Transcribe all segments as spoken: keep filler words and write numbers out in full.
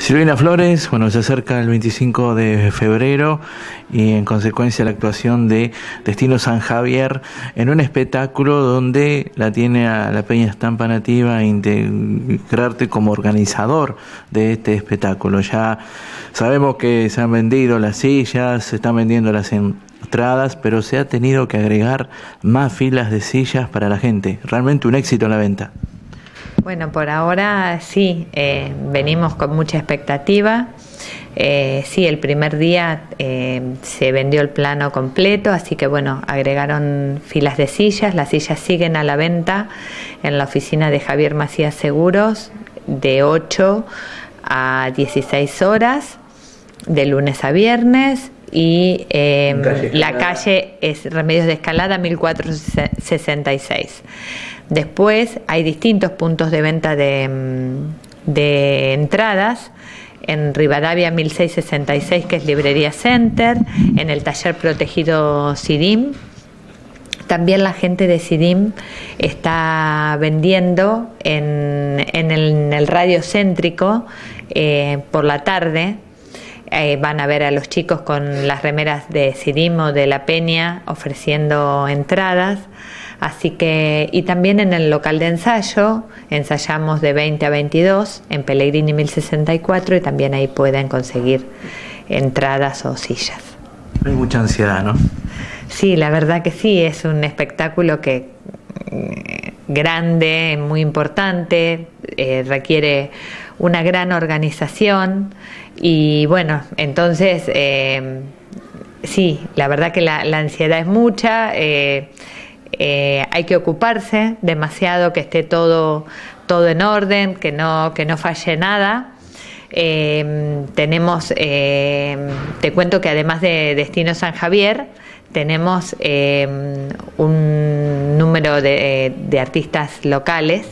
Silvina Flores, bueno, se acerca el veinticinco de febrero y en consecuencia la actuación de Destino San Javier en un espectáculo donde la tiene a la Peña Estampa Nativa a integrarte como organizador de este espectáculo. Ya sabemos que se han vendido las sillas, se están vendiendo las entradas, pero se ha tenido que agregar más filas de sillas para la gente. Realmente un éxito en la venta. Bueno, por ahora sí, eh, venimos con mucha expectativa. Eh, sí, el primer día eh, se vendió el plano completo, así que bueno, agregaron filas de sillas. Las sillas siguen a la venta en la oficina de Javier Macías Seguros de ocho a dieciséis horas, de lunes a viernes. Y eh, calle la calle es Remedios de Escalada mil cuatrocientos sesenta y seis. Después hay distintos puntos de venta de, de entradas. En Rivadavia mil seiscientos sesenta y seis, que es Librería Center, en el taller protegido Sidim. También la gente de Sidim está vendiendo en, en, el, en el radio céntrico eh, por la tarde. Eh, van a ver a los chicos con las remeras de Sidim o de La Peña ofreciendo entradas. Así que, y también en el local de ensayo, ensayamos de veinte a veintidós en Pellegrini mil sesenta y cuatro, y también ahí pueden conseguir entradas o sillas. Hay mucha ansiedad, ¿no? Sí, la verdad que sí, es un espectáculo que grande, muy importante, eh, requiere una gran organización y bueno, entonces eh, sí, la verdad que la, la ansiedad es mucha. Eh, Eh, hay que ocuparse demasiado, que esté todo, todo en orden, que no, que no falle nada. Eh, tenemos, eh, te cuento que además de Destino San Javier, tenemos eh, un número de, de artistas locales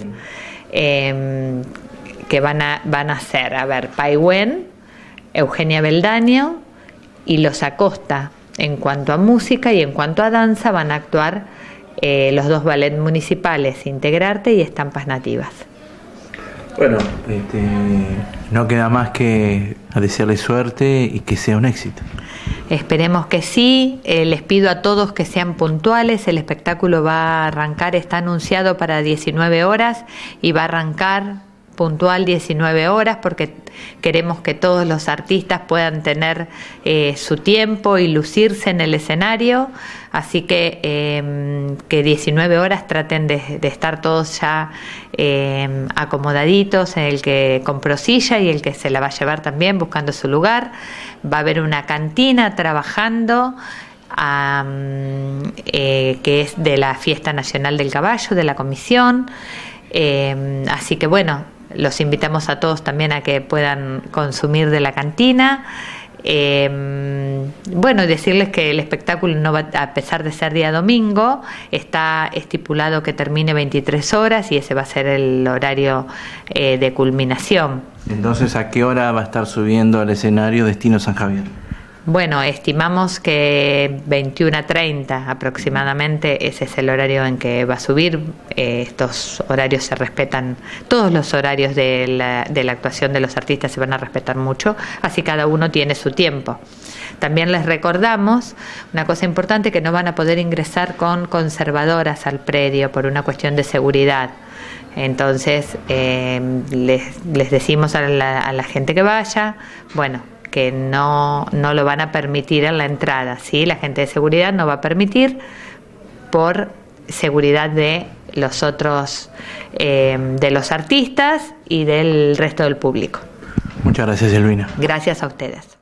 eh, que van a, van a ser, a ver, Paiwen, Eugenia Beldaño y Los Acosta. En cuanto a música y en cuanto a danza van a actuar Eh, los dos ballets municipales, Integrarte y Estampas Nativas. Bueno, este, no queda más que desearle suerte y que sea un éxito. Esperemos que sí. Eh, les pido a todos que sean puntuales. El espectáculo va a arrancar, está anunciado para diecinueve horas y va a arrancar puntual diecinueve horas, porque queremos que todos los artistas puedan tener eh, su tiempo y lucirse en el escenario, así que eh, que diecinueve horas traten de, de estar todos ya eh, acomodaditos, el que compró silla y el que se la va a llevar también buscando su lugar. Va a haber una cantina trabajando um, eh, que es de la Fiesta Nacional del Caballo, de la comisión, eh, así que bueno, los invitamos a todos también a que puedan consumir de la cantina. Eh, bueno, decirles que el espectáculo, no va, a pesar de ser día domingo, está estipulado que termine veintitrés horas y ese va a ser el horario eh, de culminación. Entonces, ¿a qué hora va a estar subiendo al escenario Destino San Javier? Bueno, estimamos que veintiuno a treinta aproximadamente, ese es el horario en que va a subir. Eh, estos horarios se respetan, todos los horarios de la, de la actuación de los artistas se van a respetar mucho, así cada uno tiene su tiempo. También les recordamos una cosa importante, que no van a poder ingresar con conservadoras al predio por una cuestión de seguridad. Entonces, eh, les, les decimos a la, a la gente que vaya, bueno, que no, no lo van a permitir en la entrada, ¿sí? La gente de seguridad no va a permitir por seguridad de los otros, eh, de los artistas y del resto del público. Muchas gracias, Silvina. Gracias a ustedes.